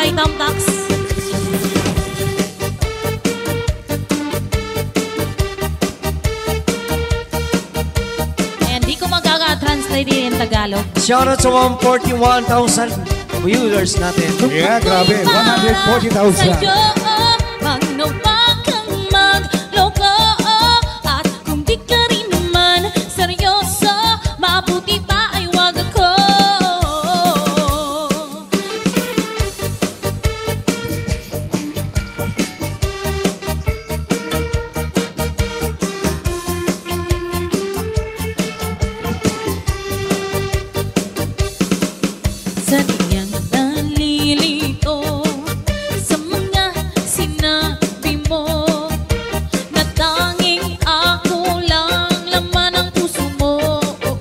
Bahay Tamtax. Ayan, di ko magkaka-translate din in Tagalog. Shout out sa 141,000 viewers natin. Yeah, grabe. 140,000. Sa'yo, pag nawag kang magloko, at kung di ka rin naman seryoso, mabuti pa ay wag ako. Sa diyang nalilito sa mga sinabi mo, na tanging ako lang laman ang puso mo.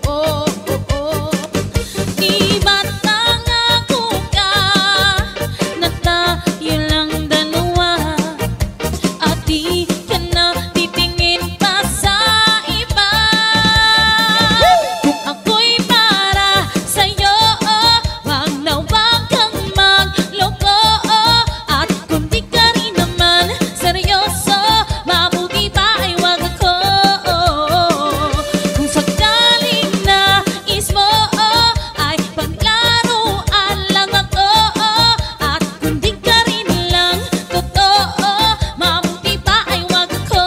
Di ba't nangako ka na tayo lang dalawa, at di ka na titingin pa sa iba? Kung ako'y para sa'yo, wag na wag kang magloko, at kung di ka rin naman seryoso, mabuti pa ay wag ako. Kung sakaling nais mo ay paglaruan lang ako, at kung di ka rin lang totoo, mabuti pa ay wag ako.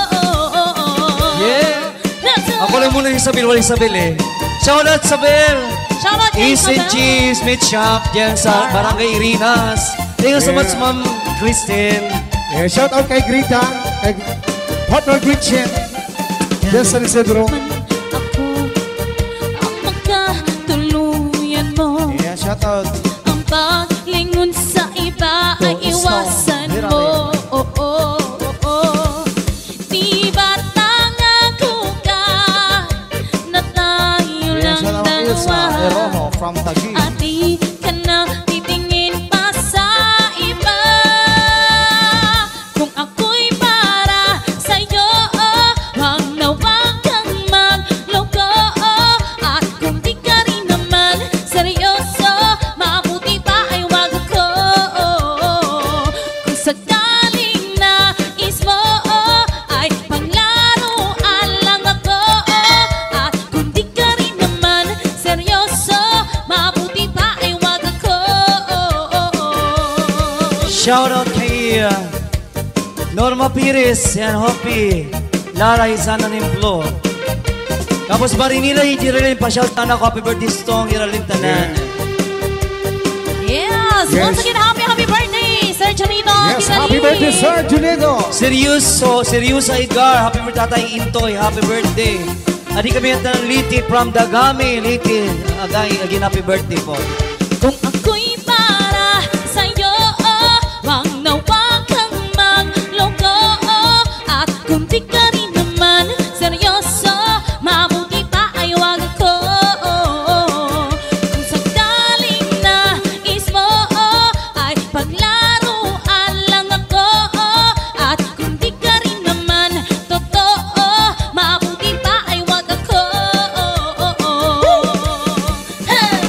Yeah! Ako lang muna Isabel, wala Isabel eh. Shout out Isabel! Shoutout kay Easy Isabel. Cheese Meat Shop dyan sa Barangay Irinas. Thank you so much, Ma'am Christine. Yeah, shout out kay Grita, kay Partner Gretchen. Yes, San Isidro. Man ako ang magkatuluyan mo, Yeah, shout out. ang paglingon sa iba ay iwasan mo. Di ba't nangako ka na tayo Yeah, lang shout out Ilsa dalawa, Eromo from Taguig. at di ka na titingin pa sa iba? Kung ako'y para sa'yo, wag na wag kang magloko, at kung di ka rin naman seryoso, mabuti pa ay wag ako. Kung sakaling nais mo ay panglaruan lang ako, at kung di ka rin naman seryoso, mabuti pa ay wag ako. Shout out kay Norma Pires and Hopi. Lara Izana Nimplo. Tapos Marinila, Ijirelin, pa-shout out ako. Happy birthday song, Iralin Tanan. Yes! Yes. Once again, happy birthday, Sir Junito! Yes, happy birthday, Sir Junito. Seryoso Edgar, happy birthday Tatay Intoy, happy birthday. Adi kami yung tanang Liti from Dagami, Liti, again happy birthday po. Kung ako'y para sa'yo, wag na wag kang magloko, at kung di ka rin naman seryoso, mabuti pa ay wag ako. Kung sakaling nais mo ay paglaruan lang ako, at kung di ka rin naman totoo, mabuti pa ay wag ako. Hey!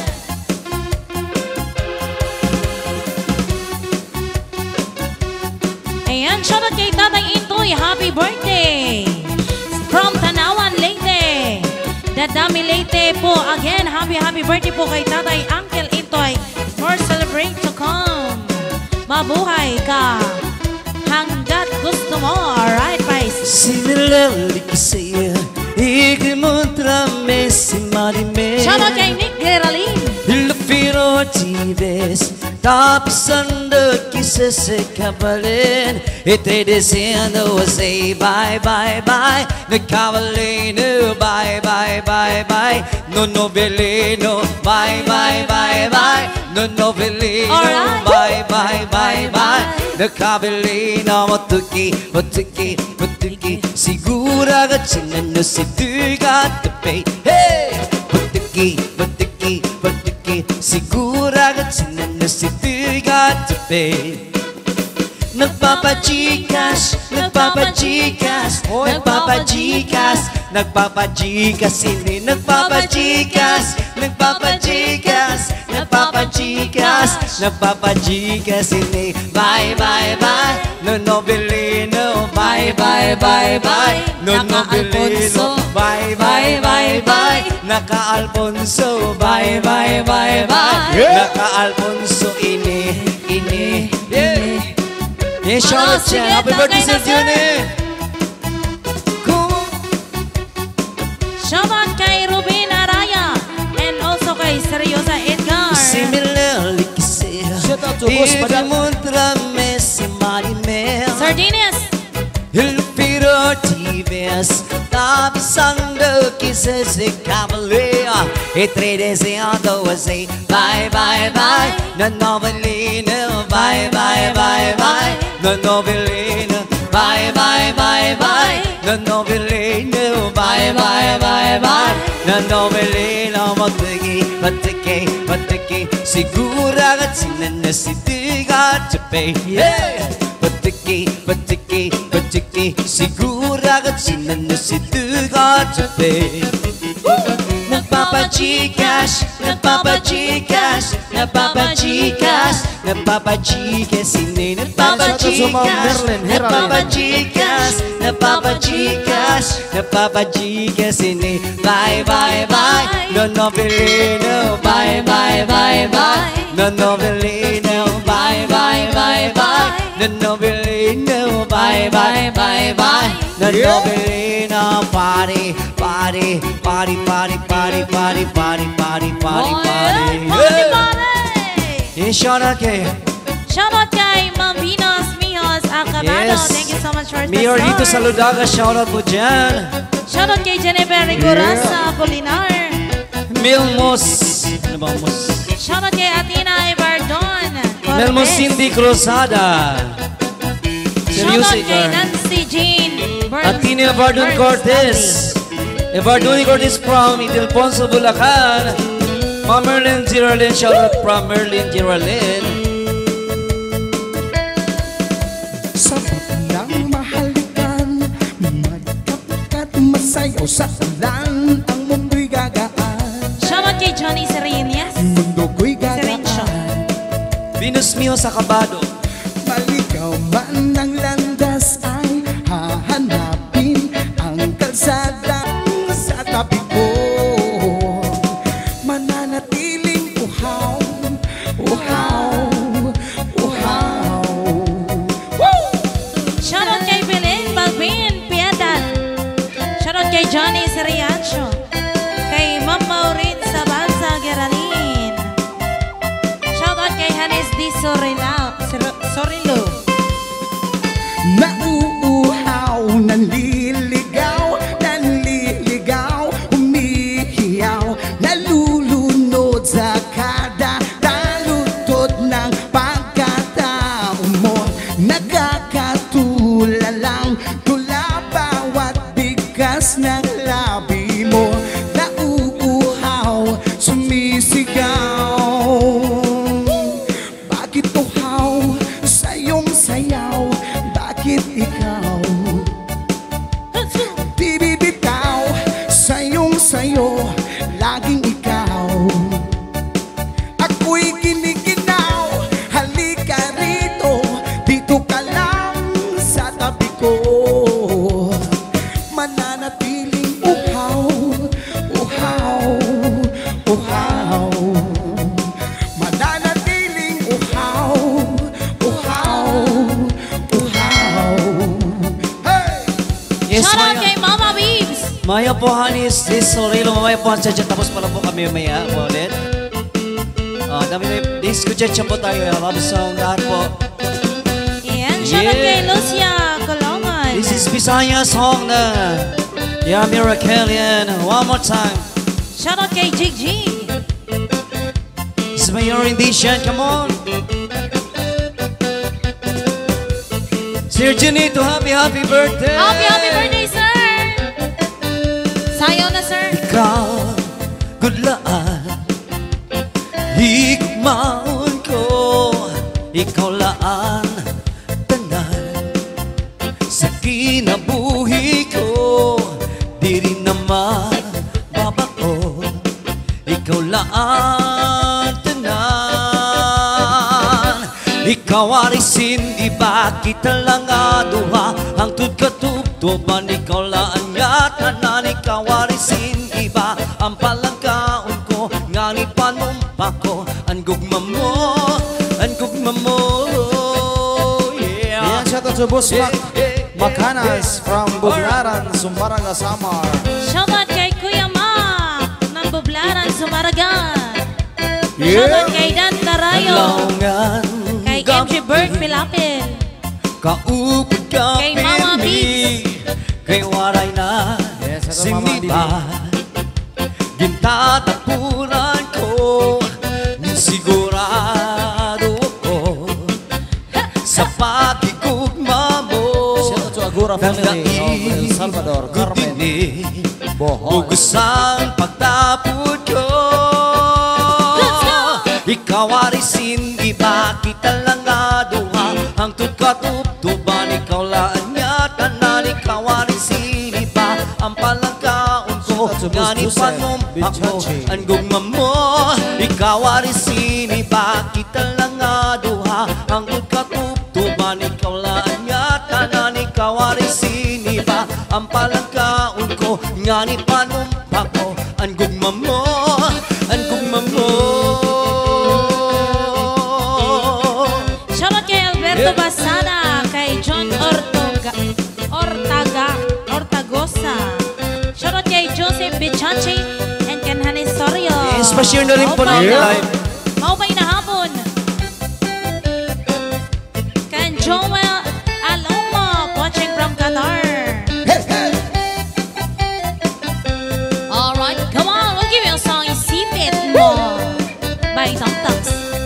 Ayan, shoutout kay Tatay Intoy, happy birthday! From Tanawan, Leyte. Dadami Leyte po, again, happy birthday po kay Tatay Uncle Intoy. More celebrate to come. Mabuhay ka hanggat gusto mo. Alright, guys. Sinilali kasi ikimuntra me si marime. Shoutout kay Nick Geraldine. Il fino ti ves, tapsando quise se cabalen, e te deseando say bye bye bye, the cavalino bye bye bye bye, no novelino bye bye bye bye, no novelino Alright. bye bye bye bye, the cavalino matuki matuki matuki, sigura che non si diga te pay, hey, matuki matuki matuki, sigura che non si diga te pay. Nagpapachikas, nagpapachikas, nagpapachikas, nagpapachikas, hindi nagpapachikas, nagpapachikas, nagpapachikas, nagpapachikas, hindi. Bye, bye, bye, no nobilino. Bye, bye, bye, bye, no nobilino. Bye, bye, bye, bye, Naka-Alfonso. Bye, bye, bye, bye, Naka-Alfonso. Ini, yeah. Yes, shoutout siya. Happy birthday, Sir Juni. Shoutout kay Rubin Araya and also kay Seryosa Edgar. Similarly kasi Shoutout to Boss Badal. Montrame si Marimel Sardinias. Il Piro TVS Tapisando kisses si Cavalier E tre deseando así. Bye, bye, bye, no novelino. Bye, bye, bye, bye, no novelino. Bye, bye, bye, bye, no novelino. Bye, bye, bye, bye, no novelino. Matiki, matiki, sigura ka sinanasitiga Japan. Patiki, patiki, patiki, sigura ka sinanasitiga Japan. Nagpapachikas, nagpapachikas, nagpapachikas, nagpapachikas, hindi nagpapachikas, nagpapachikas, nagpapachikas, nagpapachikas, hindi. Bye, bye, bye, no novelino. Bye, bye, bye, bye, no novelino. Bye, bye, bye, bye, no novelino. Bye, bye, bye, bye, no novelino. Party, party, party, party, party, party, party, party, party, party. Yes, shoutout kay Shoutout kay Ma'am Venus Mijos Acabado. Thank you so much for the Mayor dito sa stars. Ludaga, shoutout po dyan. Shoutout kay Jennifer Rigorasa Polinar. Milmos. Ano ba, Mos? Shoutout kay Atina Ibardon. Milmos Cindy Cruzada. Seryoso Shoutout kay ikaw. Nancy Jean Atina Evardon Cortez. Evardon Cortez from Ildefonso, Bulacan. Ma'am Merlin Geraldine, shoutout from Merlin Geraldine. Sabot ng mahalikan, magkapkat masayaw sa ulan, ang mundo'y gagaan, Shoutout kay Johnny Serenias. mundo ko'y Serencio. gagaan. Venus Mio sa Cabado. Maligaw man ang landas ay hahanapin ang kalsada sa tabi ko. Mananatiling uhaw, uhaw, uhaw. Woo! Shoutout kay Belen Balvin Piedad. Shoutout kay Johnny Seriancho. Kay Ma'am Maureen Sabanza Geraldine. Shoutout kay Hanes D. Sorilo. Nauuhaw, nanliligaw, nanliligaw, umihiyaw, nalulunod sa kada talutod ng pagkatao mo. Nagkakatulalang tula bawat bigkas ng labi mo. Nauuhaw, sumisigaw. Bakit uhaw sa iyong sayaw? Bakit ikaw di bibitaw sa iyong sayo? Laging ikaw. Ako'y kinikinaw, halika rito, dito ka lang sa tabi ko. Mananatiling uhaw, uhaw, uhaw. Mananatiling uhaw, uhaw, uhaw. Hey! Yes, Shoutout Maya. kay Mama Beebs. Maya po, Hanis, this Sorilo, mamaya po ang chat. Tapos pala po kami maya po ulit. Dami na disco chat po tayo. Love song, lahat po. Ayan, shoutout Yeah. kay Lucia Colongan. This is Bisaya song na Yeah, Miracelian. One more time. Shoutout kay Jig Jig. This is my rendition. Come on. Sir Junito, happy birthday. Happy birthday, sir. Sayo na, sir. Ikaw, gudlaan, higmaon ko. Ikaw laan, ang tanan. Ikaw arisin, di ba kita lang aduha, hangtod katubtuban, ikaw laan nga tanan. Ikaw arisin, di ba ang palangkaon ko, ngani panumpa ko, ang gugma mo, ang gugma mo. Yan siya to Boss Macanas from Buglaran, Sumaraga, Samar. Shoutout kay Kuya Mac ng Bublaran, Sumaragan. Shoutout kay Dan Carayo. Kay MJ Bird Pilapil. Kaupod ka Kay Mama pili, kay waray na Yes, ito Mama siniba. Gintatapunan ko, sigurado ko sa pagkikugma mo. Shout out to Agura family of El Salvador, Carmen Bohol. Bugusang pagtapod ko. Ikaw arisin, di ba kita lang aduha, hangtod katubtuban, ikaw laan nga tanan. Ikaw arisin, di ba ang palangkaon ko, ngani panumpa ko, ang gugma mo. Ikaw arisin, di ba kita lang aduha, hangtod katubtuban, ikaw laan nga tanan. Ikaw arisin, di ba ang palangkaon ko, ngani panumpa ko, ang gugma mo, ang gugma mo. Shoutout kay Alberto Basada, kay John Ortagosa. Shoutout kay Joseph Bichachi and Ken Hanisorio. Yes, pa-share na rin po ng live. Maupay na hapon. Kay Joel Aloma, watching from Qatar. Alright, come on, we'll give you a song, Isipit Mo by Tamtams.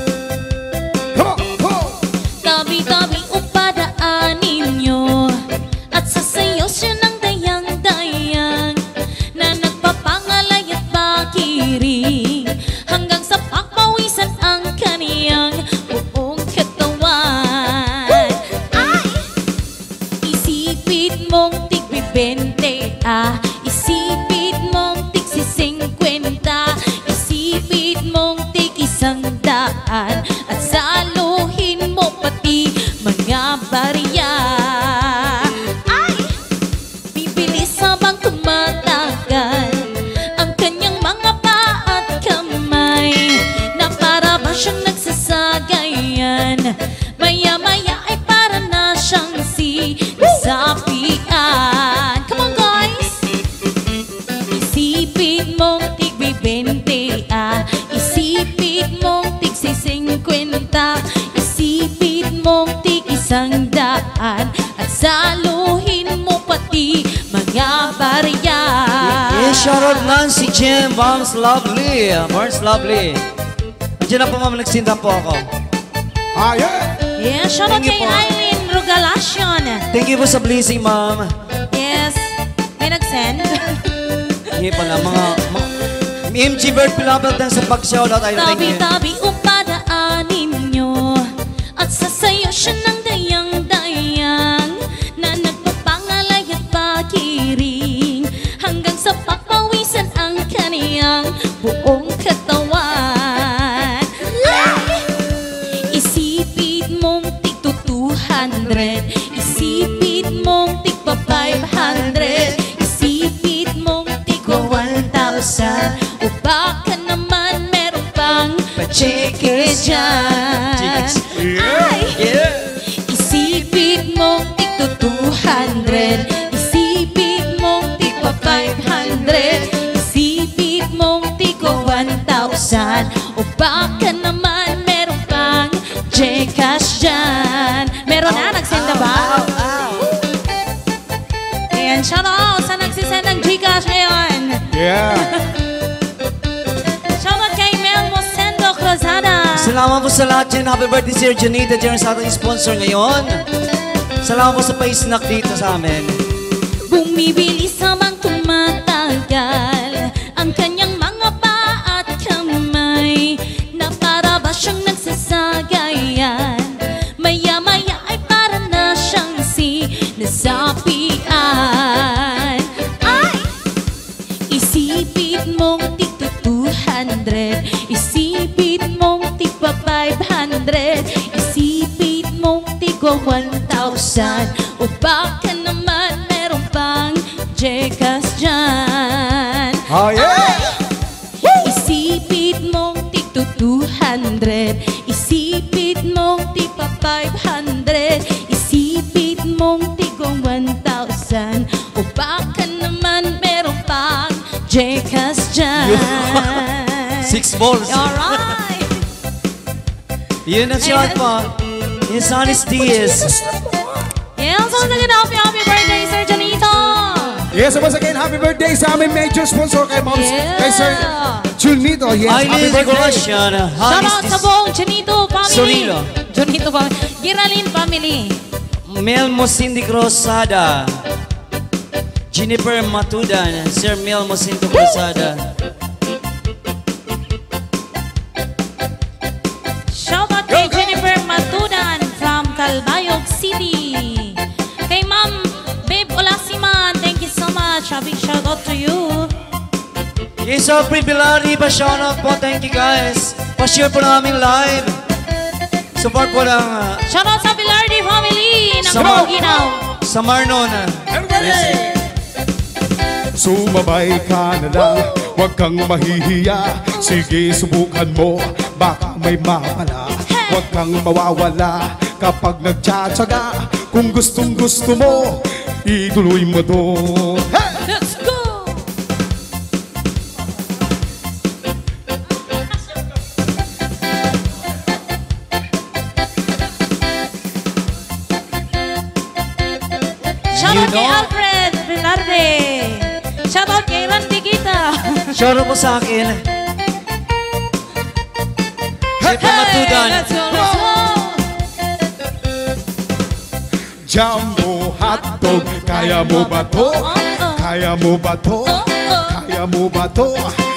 Tabi-tabi upadaan ninyo at sasayaw siya ng dayang-dayang na nagpapangalay at bakiring hanggang sa pagpawisan ang kaniyang buong katawan. Ay! Isipit mong tig-bibente, isipit mong tig-50, isipit mong tig-100 at saluhin mo pati mga barya. Ay! Bibilis habang tumatagal ang kanyang mga paa at kamay na para ba siyang nagsasagayan. Maya-maya ay para na siyang nasapian. Come on guys! Isipit mong tig-bibente, isipit mong tig-50, isipit mong tig-100 at saluhin mo pati mga barya. Yes, shoutout Nancy Jem, Mom's Lovely, Mom's Lovely. Andiyan na po ma'am, nagsinta po ako. Yeah, shoutout Thank you kay po. Eileen Rugalacion. Thank you po sa blessing, ma'am. Yes, may nag-send. Hindi pala, mga MG Bird Pilapil lang sa pag-shoutout. Ay, thank you. Tabi-tabi upadaan ninyo at sasayaw siya ng dayang-dayang na nagpapangalay at pakiring hanggang sa pagpawisan ang kaniyang buong katawan. Ay! Isipit mong tig 200, isipit mong tig 500, isipit mong tig 1,000 o baka naman meron pang pa-cheque dyan. Ay! Isipit mong tig 200, isipit mong tig 500, isipit mong tig 1,000 o baka naman meron pang Gcash dyan. Meron na, nagsend na ba? Ayan, shout out sa nagsisend ng Gcash ngayon. Yeah. Shout out kay Mel Mosendo Cruzada. Salamat po sa lahat dyan. Happy birthday, Sir Janita, dyan sa ating sponsor ngayon. Salamat po sa pa-snack dito sa amin. Bumibilis habang tumatagal ang kanyang mga paa at kamay na para ba siyang nagsasagayan. Maya-maya ay para na siyang nasapian. Ay! Isipit mong tig 200, 500. Isipin mong tigong 1,000. O baka naman meron pang Gcash dyan. Oh yeah! Isipin mong tigto 200. Isipin mong tigpa 500. Isipin mong tigong 1,000. O baka naman meron pang Gcash dyan. 6 balls. Alright. Yun ang shot mo. His honesty is. Yes, once again, happy birthday, Sir Janito. Yes, once again, happy birthday sa aming major sponsor kay Moms, Yeah. kay Sir Junito. Yes, happy Eileen birthday. Decoration. Shout out sa buong Janito family. Solilo. Janito family. Giralin family. Melmo Cindy Crosada. Jennifer Matudan. Sir Melmo Cindy Crosada. Shout out kay Jennifer Matudan from Calbayog City. Kay Ma'am Babe Olasiman, thank you so much. A big shout out to you. Yes, our Pilari pa shoutout po. Thank you guys. Pa-share po ng aming live. Support po ng Shout out sa Bilardi family ng Sama- Ginaw. sa Marnon. Everybody! Sumabay ka na lang, huwag kang mahihiya. Sige, subukan mo, baka may mapala. Huwag kang mawawala kapag nagtsatsaga. Kung gustong gusto mo, ituloy mo to. Hey! Let's go! Shout out kay Alfred Bilardi. Shout out kay Randy Kita. Shoutout po sa akin. Jennifer Matudan. Let's go, let's go. Jumbo hotdog, kaya mo ba to? Kaya mo ba to? Kaya mo ba to?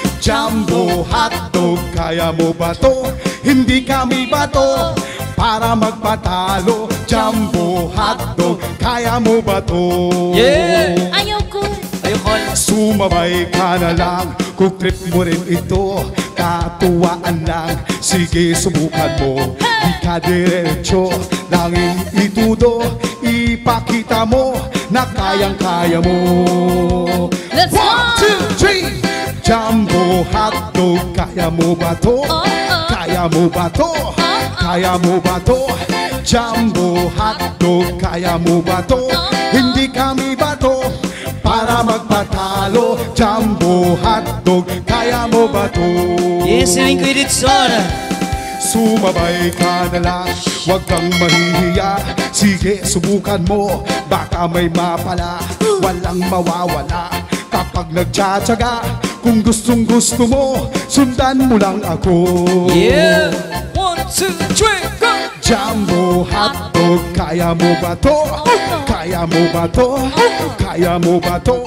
Jumbo hotdog, kaya mo ba to? Hindi kami ba to? Para magpatalo, Jumbo hotdog, kaya mo ba to? Yeah! Ayaw ko. Ayoko. Sumabay ka na lang, kung trip mo rin ito, katuwaan lang, sige subukan mo. Di ka diretso, langing itudo, ipakita mo na kayang-kaya mo. Let's go! 1, 2, 3! Jumbo hotdog, kaya mo ba to? Kaya mo ba to? Kaya mo ba to? Jumbo hotdog, kaya mo ba to? Hindi kami ba to? Para magpatalo, Jumbo hotdog, kaya mo ba to? Yes, siling ko edit son. Sumabay ka na lang, huwag kang mahihiya. Sige, subukan mo, baka may mapala. Walang mawawala kapag nagtsatsaga. Kung gustong gusto mo, sundan mo lang ako. Yeah! 1, 2, 3, go! Jumbo hotdog, kaya mo ba to? Kaya mo ba to? Kaya mo ba to?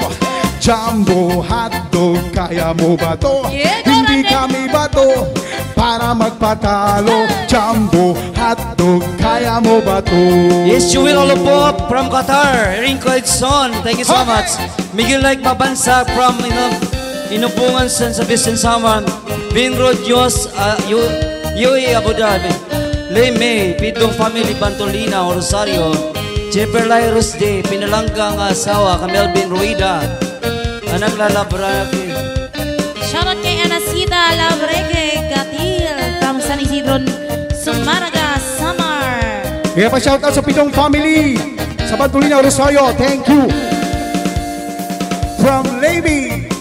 Jumbo hotdog, kaya mo ba to? Yeah, Hindi Jordan. kami ba to? Para magpatalo, Jumbo hotdog, kaya mo ba to? Yes, Jewel Olopop from Qatar. Rinko Edson, thank you so much. Miguel Like Mabansa from Inupungan sa Vincent Saman. Binro Dios, UAE Abu Dhabi. Lay May, Pidong Family Bantolina, Rosario. Jennifer Lyrus Day, pinalanggang asawa, Melvin Ruida. Anak lalabraki. Shout out kay Anasita Labrege Gatil from San Isidro, Sumaraga, Samar. Kaya pa shoutout sa Pidong Family sa Bantolina, Rosario. Thank you. From Levy.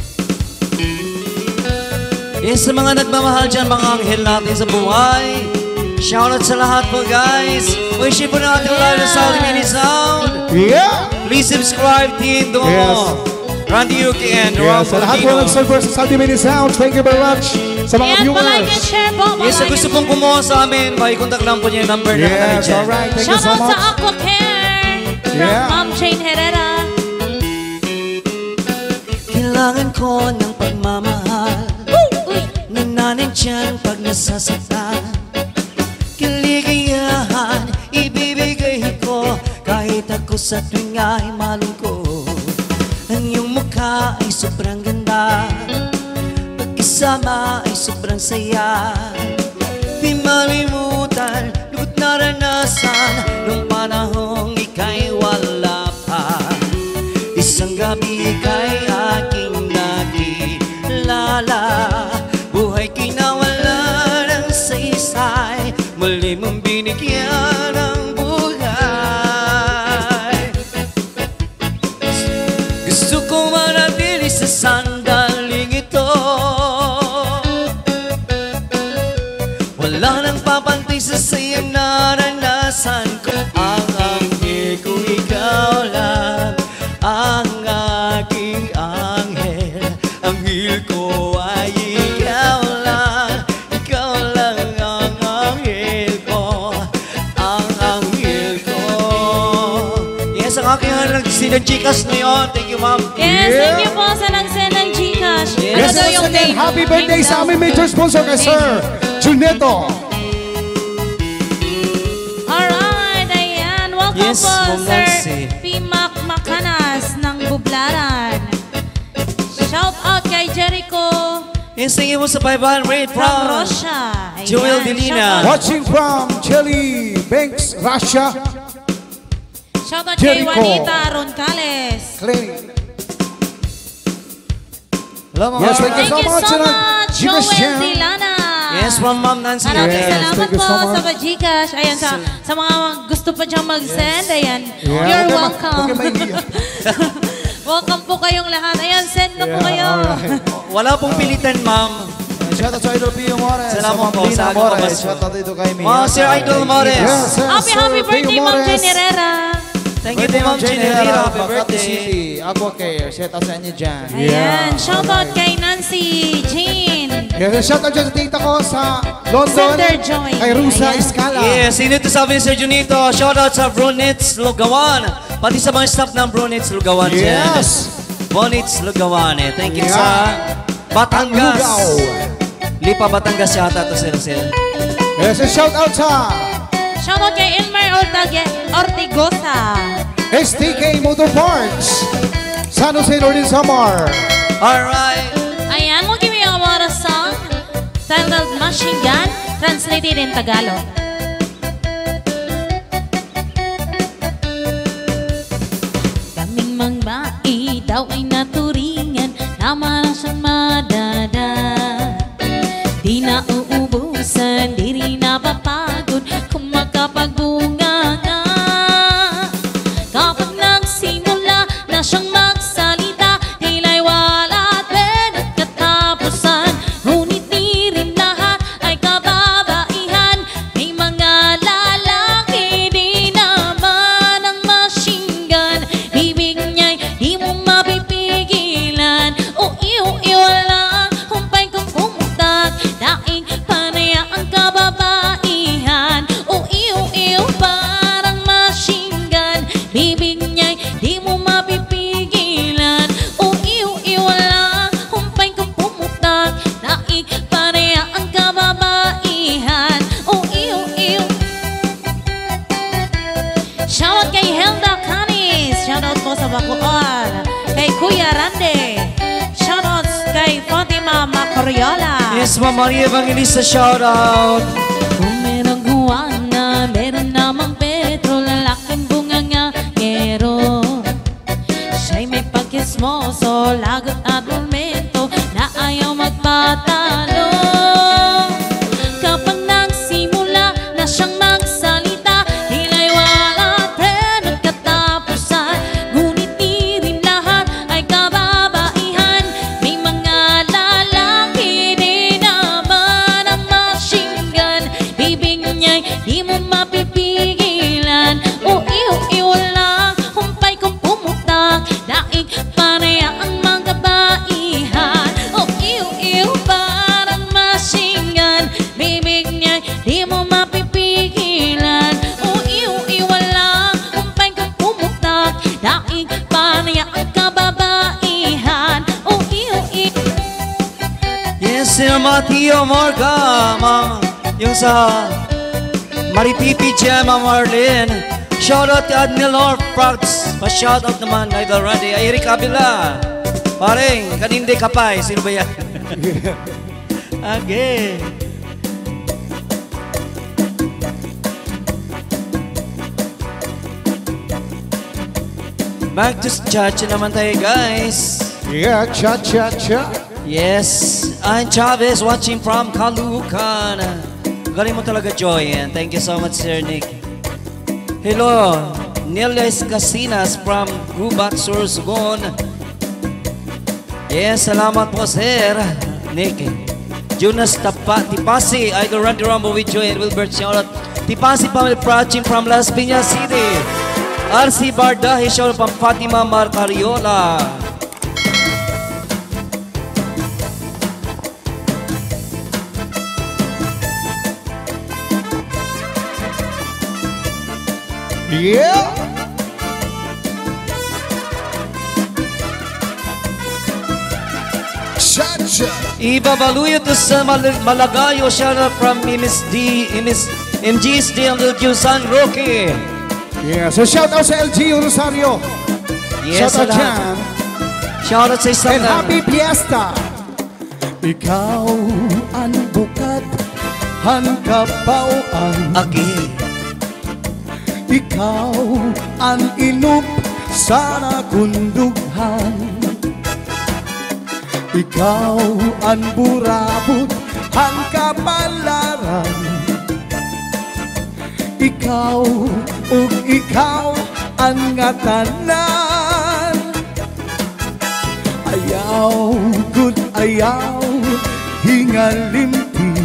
Yes, sa mga nagmamahal dyan, mga anghel natin sa buhay. Shoutout sa lahat po, guys. Wishing po natin live na Saudi Mini Sound. Yeah! Please subscribe, Team Domo. Yes. Randy Yuki and Yeah, Rob sa lahat po Fortino. nag-serve sa Saudi Mini Sound, thank you very much sa mga And palike and viewers. share po. Yes, sa palike gusto and pong kumuha sa amin, makikontak lang po niya yung number na nakalagay Yes, dyan. alright, thank you Shout so out sa much. Aqua Care from Yeah. Ma'am Jane Herrera. Kailangan ko ng pagmamahal. Uy, Nananin dyan pag nasasaktan. Kaligayahan, ibibigay ko. Kahit ako sa tuwing ay malungkot. Ang iyong mukha ay sobrang ganda. Pagkisama ay sobrang saya. di malimutan, lubot naranasan nung panahong ika'y wala pa. Isang gabi ika'y aking nakilala, buhay kinawala ng saysay, muli mong binigyan ng buhay. Gusto ko manatili sa sandaling ito, wala nang papantay sa sayang naranasan ko. Ang anghel ko ikaw lang, ang aking anghel. Anghel ko ay ikaw lang ang anghel ko, ang anghel ko. Yes, ang aking anghel ng Gcash na yun. Thank you, ma'am. Yes, thank you po sa nag-send ng Gcash. Yes, Ano daw yung once again, name? happy birthday sa aming major sponsor kay Sir Juneto. Alright, ayan. Welcome Yes, po, Ma'am Sir Nancy. Pimac Macanas ng Bublaran. Shout out kay Jericho Yes, thank you po sa 500 from from Russia. Ayan, Joel Delina. shout out. Watching from Jelly Banks, Russia. Shout out kay Jericho. Juanita Roncales. Clay. Hello, mga Yes, Alright. Thank you so much, Gcash Joel Jam. Delana. Yes, from Ma'am Nancy. Maraming Yes, salamat thank you po so much. sa Gcash. Ayan, sa mga gusto pa diyang mag-send, ayan, you're Huwag welcome. kayo maiiyak. Welcome po kayong lahat. Ayan, send na po kayo. alright. Wala pong pilitan, ma'am. Shoutout sa Idol Pio Mores. Salamat po sa aking Mores. kabaso. Shoutout dito kay Mia. Mga Sir Idol Mores. Yes, sir, Happy, Sir happy Pio birthday, Ma'am Mores. Jane Herrera. Thank you po, Ma'am Jane Herrera. Happy birthday. City. Aqua Care. Shoutout sa inyo dyan. Ayan, shout out kay Nancy Jean. Yes, shout out dyan sa tita ko sa London. Center Joy. Kay Rusa Ayan. Escala. Yes, sino ito sabi ni Sir Junito? Shout out sa Brunets Lugawan. Pati sa mga staff ng Brunets Lugawan dyan. Yes. Brunets Lugawan eh. Thank you Yeah. sa Batangas. Lugaw. Lipa Batangas yata ito, Sir. Yes, and shout out sa Shout out kay Elmer Ortigosa. STK Motor Parts. San Jose Northern Samar. Alright. Ayan, we'll give you a water song titled Machine Gun, translated in Tagalog. Kaming mangbai daw ay naturingan, naman siyang madada. Di na uubusan, di rin napapagod kung makapagbunga nga. Kapag nagsimula na siyang magsalita, tila'y wala at pinagkatapusan. Ngunit di rin lahat ay kababaihan, may mga lalaki di naman ang machine gun. Bibig niya'y di mo mapipigilan, o iw-iwala humpay kung pumutak. Daing panaya ang kababaihan, o iw-iw parang machine gun. Bibig niya'y di mo mapipigilan, o iw-iwala humpay kung pumutak. Daing panaya ang kababaihan, o iw-iw. Shoutout kay Helda Canis. Shoutout po sa Bacoor. Kay Kuya Rande. Shoutout kay Fatima Macoriola. Yes, Ma'am Maria Evangelista, shout out. Kung merong guwana, meron namang petrol, lalaking bungangangero. Siya'y may pagkismoso, lagot at momento na ayaw magpatalo. Kapag nagsimula na siyang magsalita, hila'y wala at katapusan. Ngunit di rin lahat ay kababaihan, may mga lalaki din naman ang machine gun. Bibig niya'y di mo mapipigilan, o iw-iw lang humpay kung pumutak. Daig panaya ang mga baihan, o iw-iw parang machine gun. Bibig niya'y di mo mapipigilan, o iw-iw lang humpay kung pumutak. Daig panaya ang kababaihan, o iw-iw. Yes, Sir Mateo Morga, Ma'am. Yung sa Maripipi dyan, Ma'am Marlene. Shout out kay Adnilor Prags. Pa-shout out naman kay Idol Randy. Ay, Eric Avila. Pareng, kanindi kapay. Sino ba yan? Again. Back to cha-cha naman tayo, guys. Yeah, cha-cha-cha. Yes, I'm Chavez watching from Caloocan. Galing mo talaga, Joy. And thank you so much, Sir Nick. Hello, Niles Casinas from Gubat, Sorsogon. Yes, salamat po, Sir Nick. Jonas Tipasi, Idol Randy Rumble with Joy and Wilbert Charlotte. Tipasi family watching from Las Piñas City. RC Bardahi, shout from Fatima Marcariola. Yeah. Cha-cha. Iba Baluyo to sa Malagayo, shout out from MG's D and LQ San Roque. Yeah, so shout out sa LGU Rosario. Yes, shout out lahat. dyan. Shout out sa isang And happy fiesta. Ikaw ang bukad, ang kapawan. Agi. Ikaw ang inup sa nakundughan. Ikaw ang burabot, ang kapalaran. Ikaw ug ikaw ang ngatanan. Ayaw, good ayaw, hingalimti.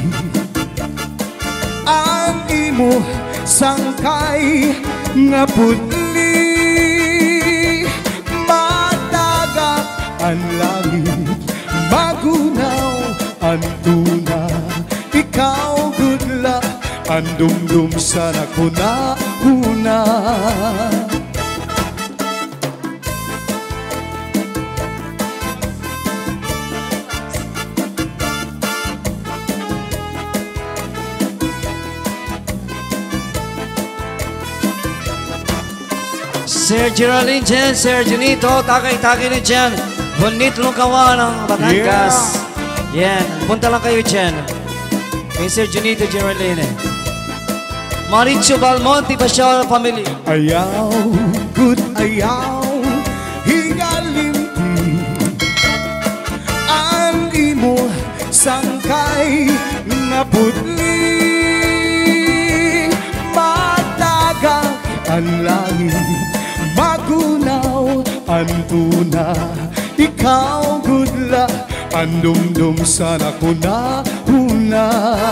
Ang imo sangkay nga putli. Matagak ang langit, magunaw ang tuna. Ikaw gudla ang dumdum sa nakuna-una. Sir Geraldine dyan, Sir Junito, takay-takay na dyan. Bonit Lukawan ng Batangas. Yan, punta lang kayo dyan. Kay Sir Junito Geraldine. Maricho Balmonte, Pasyal Family. Ayaw, good ayaw, hingalimti. Ang imo sangkay nga putli. Matagak ang langit, magunaw ang tuna. Ikaw gudla ang dumdum sa nakuna-una.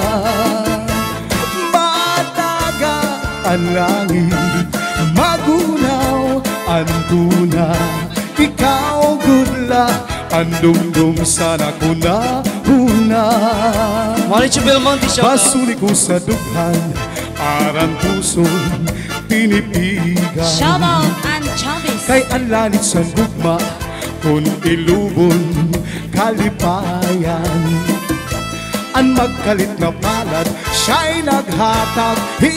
Ang langit, magunaw ang tuna. Ikaw gudla ang dumdum sa nakuna-una. Maricho Belmonte, shout out. Pasuli ko sa dughan, aran puson tinipigan. Shout out and Chavez. Kay ang lanit sa gugma, kung ilubon kalipayan. Ang magkalit na palad, siya'y naghatag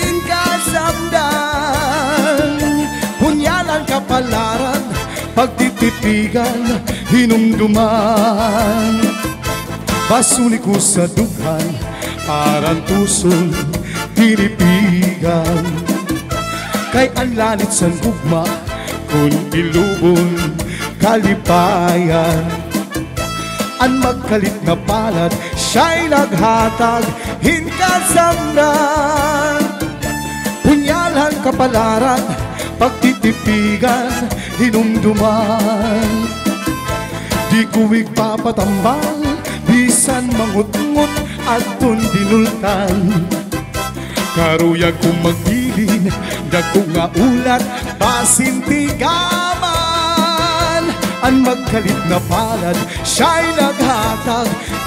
hingkasamdan. Punyalan kapalaran, pagtitipigan, hinumduman. Basuli ko sa dughan, aran tuson, tinipigan. Kay ang lanit sa gugma, kung ilubon kalipayan. Ang magkalit na palad, siya'y naghatag hingkasamdan. Punyalan kapalaran, pagtitipigan, hinumduman. Di ko igpapatambal, bisan mangut-ngut at tundinultan. Karuyag kong magbilin, dagko nga ulat, pasintigaman. Ang magkalit na palad, siya'y naghatag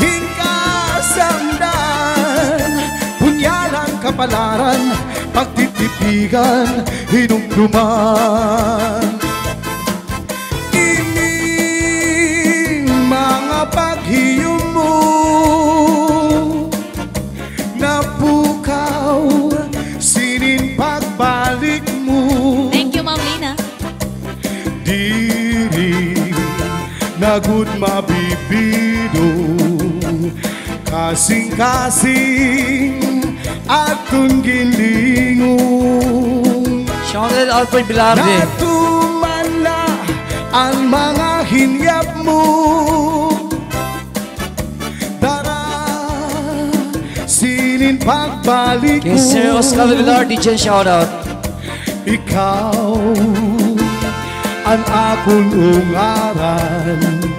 hingkasamdan. Punyalan kapalaran, pagtitipigan, hinumduman. Ining mga paghiyom mo, napukaw, sinin pagbalik mo. Thank you, Ma'am Lina. Diri nagud mabibido, kasing-kasing atong gilingon. Shout out Alfred Bilarde. Natumala ang mga hinyap mo. Dara, sinin pagbalik mo. Kay Sir Oscar Villar, DJ shoutout. Ikaw ang akong ungaran,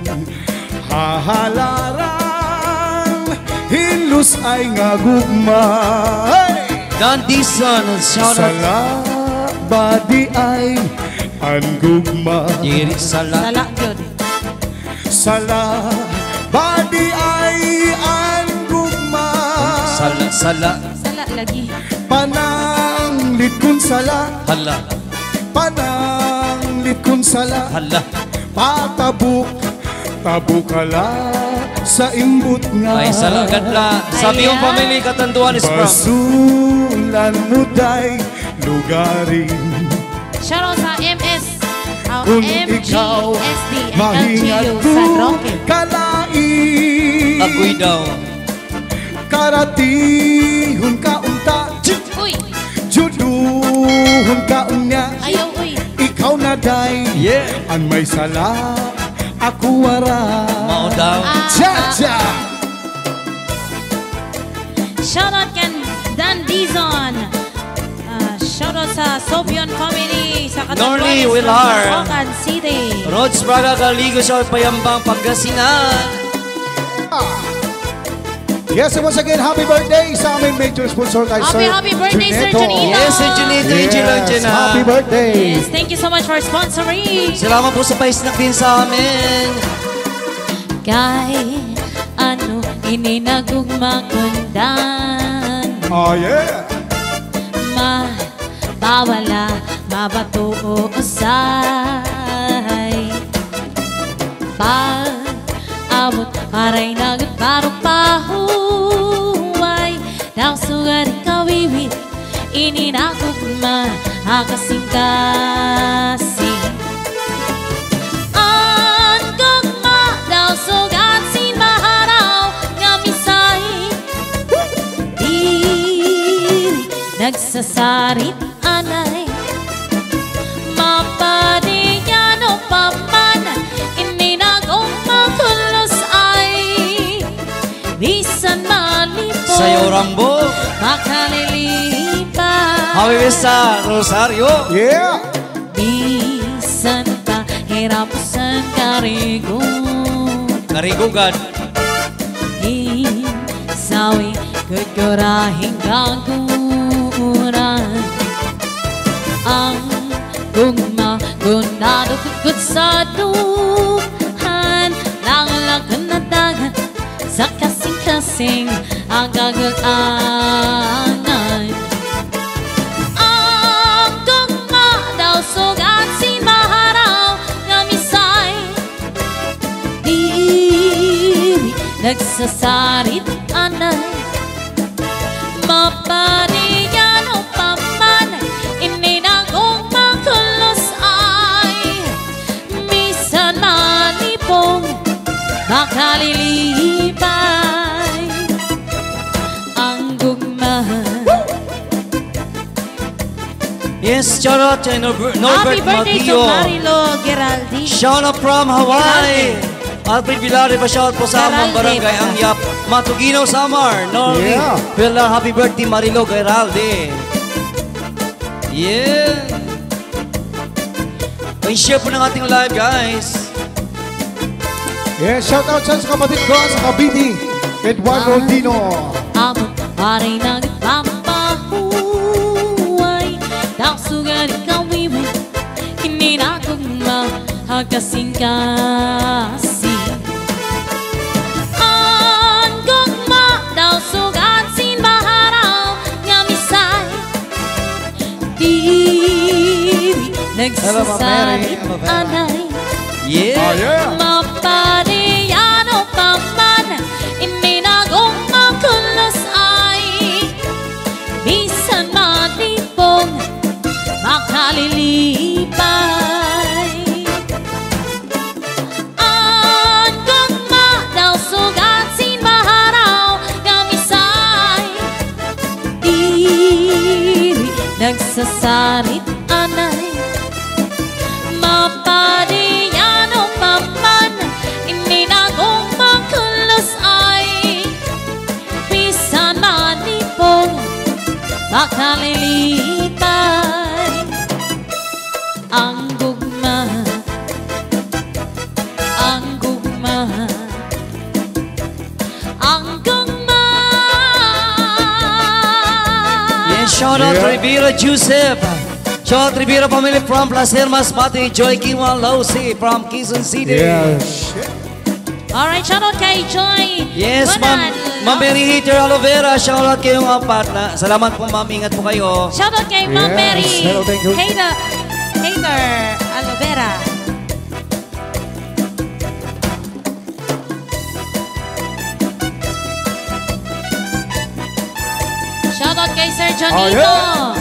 hahalaran, hinlos ay nga gugma. Don Dison, shoutout. Sala badi ay ang gugma. Diri Sala. Sala yun. Sala badi ay ang gugma. Sala, Sala. Sala lagi. Pananglit kun sala, Hala, pananglit kun sala. hala. Patabuk, tabukala sa imbut nga. Ay, salagad la. Sabi yung Ayan. family katanduan is from. Basulan mo day lugarin. Shoutout sa MS. Kung MGSD ikaw and mahingat LGU ko sa Roque. kalain. Ako'y daw. Karatihon ka unta, Uy! juduhon ka unya. Ayaw, uy! Ikaw na day, Yeah. ang may sala, ako wara. Mao daw. Cha-cha! Shoutout kan Dan Dizon. Shoutout sa Sobion family sa Norly Catanduanes Villar. Caloocan City. Rods Braga Galigo sa Payambang Pangasinan. Yes, and once again, happy birthday sa aming major sponsor kay Sir Happy birthday, Sir Junito. Junito. Yes, Sir Junito, enjoy lang dyan na. Happy birthday. Yes, thank you so much for sponsoring. Salamat po sa paisnak din sa amin. Kay ano ininagugmakundan Oh, yeah. Mabawala, mabato o usay Pag-abot, aray nagbarong pahuway Daw sugat kawiwit, ininagugma akasing-kasing Ang gugma daw sugat sin maharaw nga misay Diri nagsasarit anay Mapadiyan o paman Ininagugma kulos ay Bisan malipong Sayo Rambo. makalilipan Happy Vista Rosario. Yeah. Bisan ka hirap sa karigon Karigugan. Sawi kagurahing kaguran Ang gugma gunado kagud sa duhan Langlagan na dagan sa kasing-kasing ang gagulangan Ang gugma daw sugat sin maharaw nga misay Diri nagsasarit anay Mapaniyan o paman Ininagong makulos ay Misan malipong makalilipay Ang gugma Yes, shout out to Norbert Happy birthday to Maguio. Marilo Geraldine Shout out from Hawaii. Alfred Villar, pa-shout po sa amang Geralde. barangay ang Yap. Matugino Samar. Norly Yeah. Villar, happy birthday Marilo Geralde. Yeah. Pa-share po ng ating live, guys. Yeah, shout out sa kapatid ko sa Cavite, Eduardo Dino. Amon pare nagpapahuway Daw sugat kawiwin Ininagugma hagkasing-kasing Ang gugma daw sugat sin maharaw nga misay Diri nagsasalit Hello, Ma'am Mary. anay Yeah. Oh, yeah. Mapadiyan o paman Ininagong makulos ay Bisan matipong makalilipay Ang gugma daw sugat sin maharaw Gamisay Diri nagsasarit anay Mapadiyan Makalilitan ang gugma, ang gugma, ang gugma. Yes, shout out to Rivera Joseph. Shout out to Rivera family from Placer Masbate. Joy Kiwan Lausi from Quezon City. Yes. Alright, shoutout kay Joy. Yes, Bunan. Ma'am Mary Hater Aloe Vera. Shout out kayong apat na. Salamat po, ma'am. Ingat po kayo. Shoutout kay Ma'am Yes, Mary. hello, thank you. Hater Aloe Vera. Shoutout kay Sir Jonito. yeah.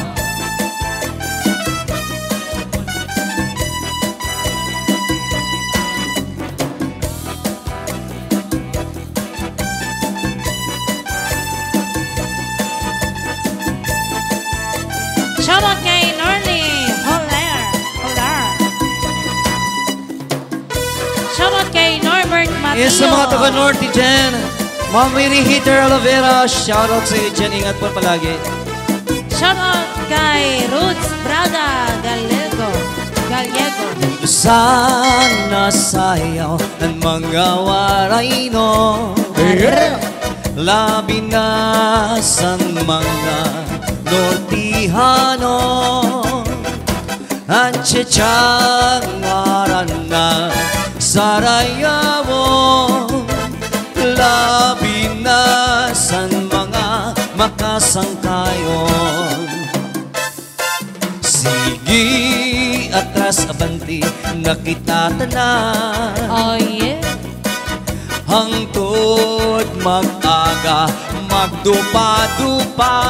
Shoutout kay Norly Holler. Shoutout kay Norbert Mateo. Yes, sa mga taga-Norte dyan. Ma'am Mary Hater Aloe Vera. Shout out sa iyo dyan. Ingat po palagi. Shoutout kay Roots Braga Gallego. Sana sayaw ng mga waray no. Yeah. Labi na sa mga Nortihano at tsatsangaran na Sarajevo. Labi na sa mga makasangkayon. Sige, atras abanti na kita tanan. Oh yeah. Hangtod mag-aga, magdupa-dupa.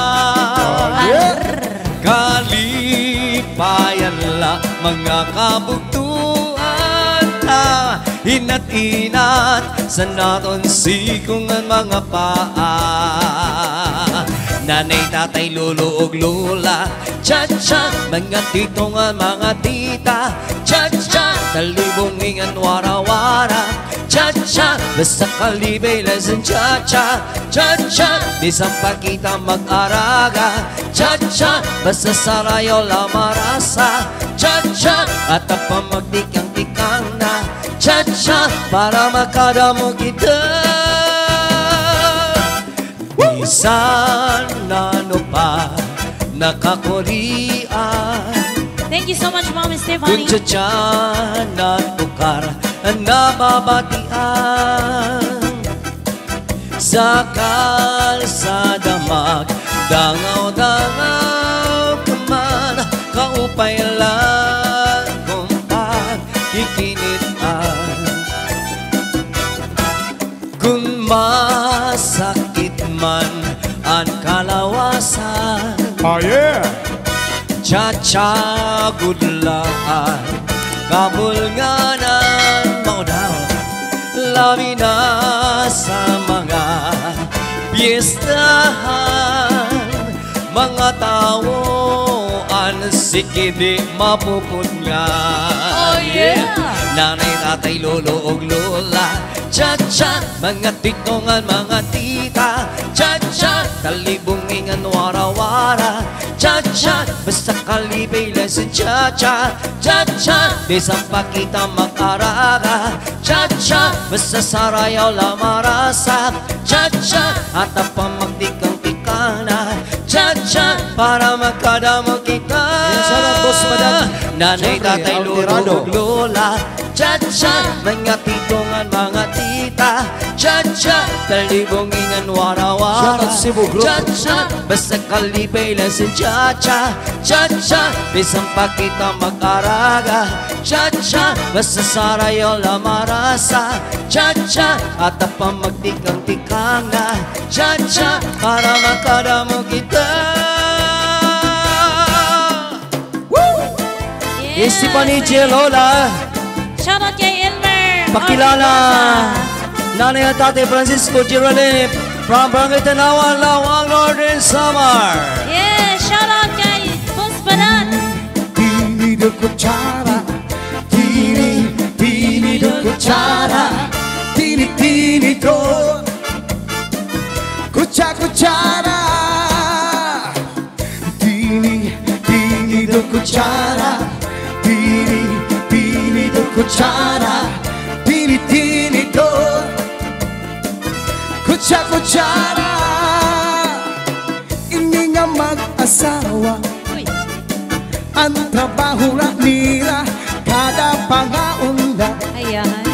Kalipayan la mga kabugtuan. Inat-inat sa naton sikungan mga paa. Nanay, tatay, lolo, ug lola. Cha-cha, mga titongan, mga tita. Cha-cha, talibongingan, wara-wara. Cha-cha, basta kalibay, lesson cha-cha. Cha-cha, bisang pakita mag-araga. Cha-cha, basta sarayaw lamarasa. Cha-cha, at pamagdikang ikang na. Cha-cha, para makadamo kita. Bisan ano pa nakakorian. Thank you so much, Mom Kung Stephanie. tiyatyan at bukar nababatian. Sa kalsada magdangaw-dangaw ka man. Kaupay lang kung pagkikinitan. Kung masakit man ang kalawasan. Oh yeah. Cha-cha gudlaan, kabulganan mo daw. Labi na sa mga piyestahan. Mga tawoan, sige di mapupudngan. Oh yeah. Nanay, tatay, lolo, og lola. Cha-cha, mga titongan, mga tita. Cha-cha, talibungingan, wara-wara. Cha-cha, basta kalibay, lesson cha-cha. Cha-cha, bisang pakita mag-araga. Cha-cha, basta sarayaw lamarasa. Cha-cha, at pamagdikang tikana. Cha-cha, para magkadamo kita. Salamat, Boss Madan. Nanay, Siyempre, tatay, lolo, Almirado. og lola. Cha-cha, mga titongan, mga tita. Cha-cha, talibongingan, wara-wara. Shoutout Cebu Group. Cha-cha, basta kalibay lang si cha-cha. Cha-cha, bisang pakita mag-araga. Cha-cha, basta sarayaw lamarasa. Cha-cha, at pamagtikang-tikang na. Cha-cha, para makadamo kita. Yes, si Paniche Lola. Shoutout kay Elmer. Pakilala Nanay at Tate Francisco Giralip from Barangay Tanawan, Lawang, Northern Samar. Yeah, shoutout kay Boss Banan. Tini de cuchara, tini de cuchara, tini do, cuchara. Tini do kutsara, tini do kutsara, tini do kutsara. Ini nga mag-asawa, ang trabaho ra nila, kada pangaunda. Ayan.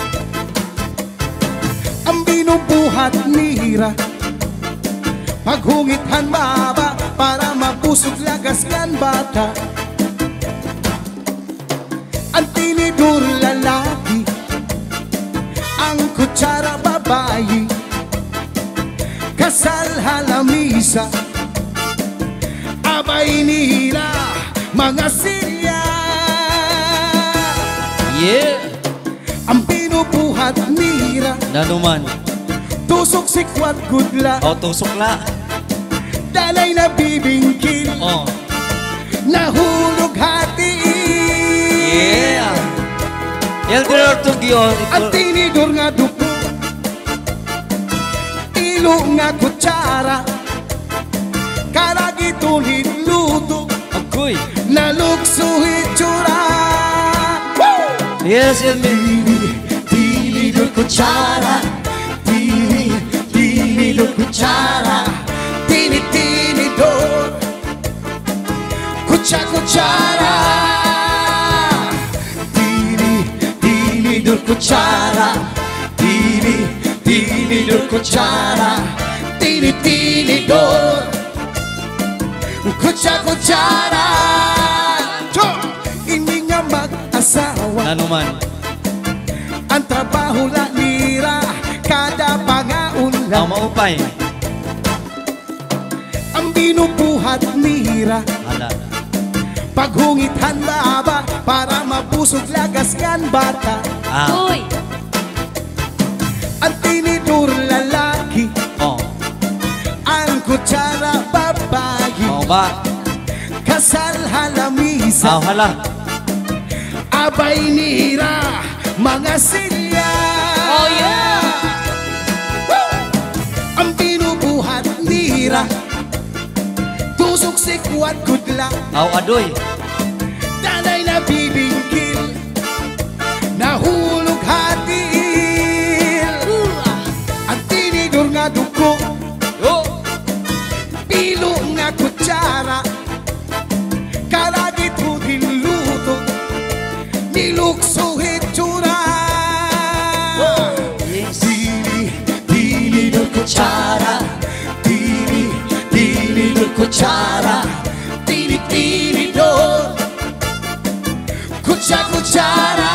Ang binubuhat nira, paghungithan baba para mapusog lagas kan bata. Ang tinidur lalaki, ang kutsara babayi, kasal halamisa, abay nila mga silya. Yeah! Ang binubuhat nira, Nanuman. tusok sikwat gudla, O, tusok la. dalay na bibingkil, Oh. nahulog hati. Yeah! Yan tinartog yun. Ang tinidor nga dupo, ilo nga kutsara, karagito luto, Agoy. naluksuhit tsura. Yes, Elmi. Tinidor kutsara, tinidor kutsara, tinidor kutsara. Tinidor kutsara, tinidor kutsara, tinidor kutsara. Hindi nga mag-asawa, Nanuman. ang trabaho la nira, kada pangaon Ang lang. maupay. Ang binubuhat nira, Hala. paghungithan baba para mapusog lagas kan bata. Ah. Uy. Ang tinidur lalaki, Oh. ang kutsara babayi, Oh ba? kasal halamisa, Ah, hala. abay nira mga silya. Oh, yeah. Ang binubuhat nira, tusok sikwat kudla, Aw, adoy. dalay na bibingkil, nahulog hatil. Ang tinidor nga duko, Oh. pilo nga kutsara, karagit mo luto, niluksuhit tsura. Yes. Tinidor kutsara, tinidor kutsara, tinidor kutsara.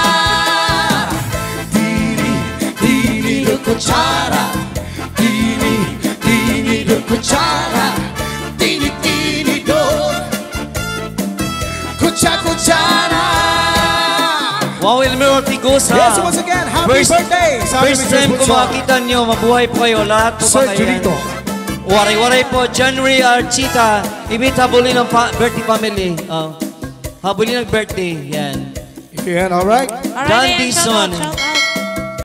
Tinidor kutsara, tinidor kutsara, tinidor kutsara. Wow, Elmer Ortigosa. Yes, once again, happy birthday! Sa First aming time ko Facebook song. makita nyo, mabuhay po kayo. Lahat po Sir ba kayo? Julito. Waray-waray po, January Archita. Ibig habulin ng birthday family. Habulin ng birthday. Yan. Yan, alright. Alright, John then, Dison. shout out.